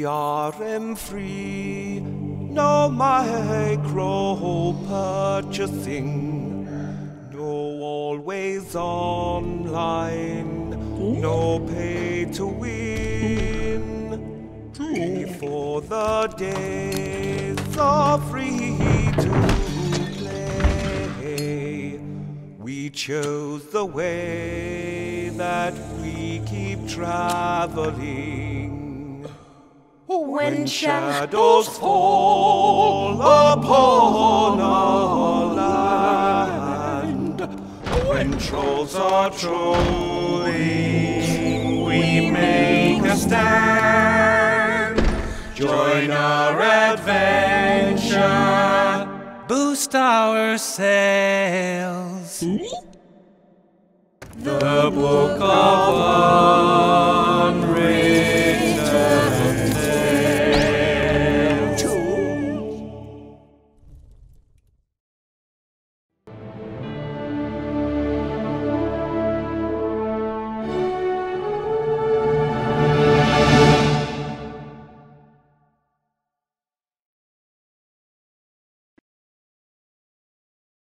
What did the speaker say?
are free, no micro purchasing, no always online, no pay to win. Before the days are free to play, we chose the way that we keep traveling. When shadows fall upon our land, when trolls are trolling, we make a stand. Join our adventure, boost our sails. The Book of